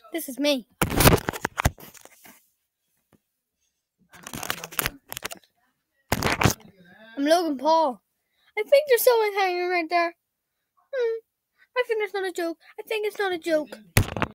This is me. I'm Logan Paul. I think there's someone hanging right there. I think it's not a joke. I think it's not a joke.